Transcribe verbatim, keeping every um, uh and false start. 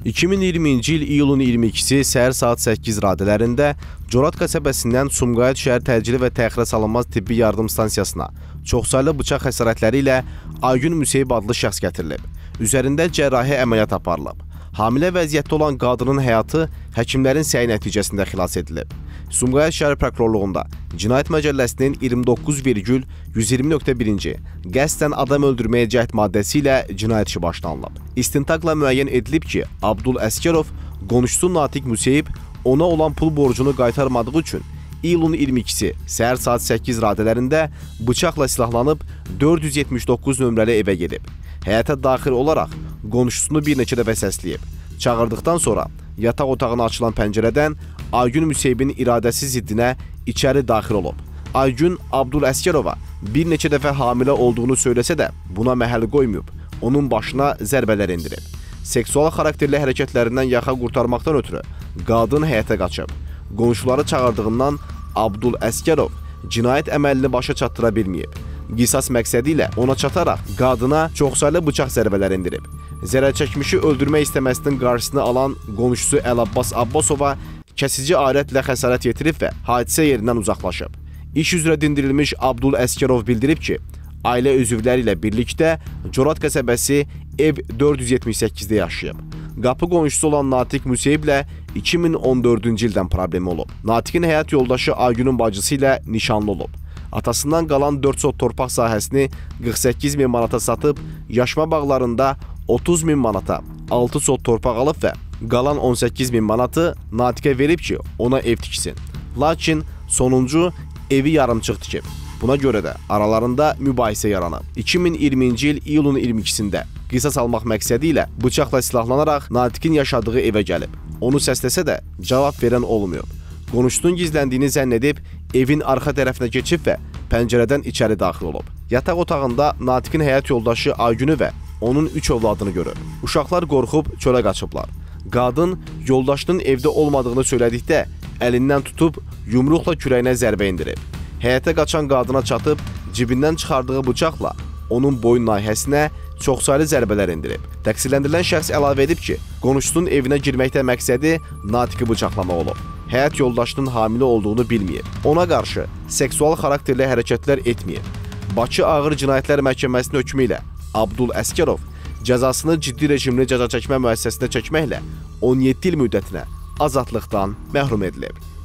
iki min iyirminci il iyulun iyirmi ikisi səhər saat səkkiz radələrində Corat qəsəbəsindən Sumqayıt şəhər təcili və təxirə salınmaz tibbi yardım stansiyasına çoxsaylı bıçaq xəsarətləri ilə Aygün Müseyib adlı şəxs gətirilib. Üzərində cərrahi əməliyyat aparılıb. Hamilə vəziyyətdə olan qadının həyatı həkimlərin səyi nəticəsində xilas edilib. Sumqayıt şəhər prokurorluğunda Cinayət Məcəlləsinin iyirmi doqquz yüz iyirmi nöqtə birinci qəsdən adam öldürməyə cəhd maddəsi ilə cinayət işi başlanılıb. İstintaqla müəyyən edilib ki, Abdul Əsgərov qonşusu Natiq Müseyib ona olan pul borcunu qaytarmadığı üçün iyulun iyirmi ikisi səhər saat səkkiz radələrində bıçaqla silahlanıb dörd yüz yetmiş doqquz nömrəli evə gedib. Həyata daxil olaraq qonşusunu bir neçə dəfə səsləyib. Çağırdıqdan sonra yataq otağına açılan pəncərədən Aygün Müseyibin iradəsi ziddinə içəri daxil olub. Aygün Abdul Əsgərova bir neçə dəfə hamilə olduğunu söyləsə də buna məhəl qoymayıb, onun başına zərbələr indirib. Seksual xarakterli hərəkətlərindən yaxa qurtarmaqdan ötürü qadın həyətə qaçıb. Qonşuları çağırdığından Abdul Əsgərov cinayət əməlini başa çatdıra bilməyib. Qisas məqsədi ilə ona çataraq qadına çoxsaylı bıçaq zərbələr indirib. Zərərçəkmişi öldürmək istəməsinin qarşısını alan qonşusu Əlabbas Abbasova kəsici alətlə xəsarət yetirib və hadisə yerindən uzaqlaşıb. İş üzrə dindirilmiş Abdul Əsgərov bildirib ki, ailə üzvləri ilə birlikdə Corat qəsəbəsi ev dörd yüz yetmiş səkkizdə yaşayıb. Qapı qonşusu olan Natiq Müseyiblə iki min on dördüncü ildən problemi olub. Natiqin həyat yoldaşı Aygünün bacısı ilə nişanlı olub. Atasından qalan dörd sot torpaq sahəsini qırx səkkiz min manata satıb, yaşma bağlarında otuz min manata altı sot torpaq alıb və qalan on səkkiz min manatı Natiqə verib ki, ona ev tiksin. Lakin sonuncu evi yarımçıq tikib. Buna görə də aralarında mübahisə yaranıb. iki min iyirminci il iyulun iyirmi ikisində qisas almaq məqsədi ilə bıçaqla silahlanaraq Natiqin yaşadığı evə gəlib. Onu səsləsə də cavab verən olmayıb. Qonşusunun gizləndiyini zənn edib, evin arxa tərəfinə keçib və pəncərədən içəri daxil olub. Yataq otağında Natiqin həyat yoldaşı Aygünü və onun üç övladını görür. Uşaqlar qorxub çölə qaçıblar. Qadın yoldaşının evdə olmadığını söylədikdə əlindən tutub yumruqla kürəyinə zərbə indirib. Həyətə qaçan qadına çatıb cibindən çıxardığı bıçaqla onun boyun nahiyəsinə çoxsaylı zərbələr indirib. Təqsirləndirilən şəxs əlavə edib ki, qonşusunun evinə girməkdə məqsədi Natiqi bıçaqlamaq olub. Həyat yoldaşının hamilə olduğunu bilməyib. Ona qarşı seksual xarakterli hərəkətlər etməyib. Bakı Ağır Cinayətlər Məhkəməsinin hökmü ilə Abdul Əsgərov cəzasını ciddi rejimli cəza çəkmə müəssisəsində çəkməklə on yeddi il müddətinə azadlıqdan məhrum edilib.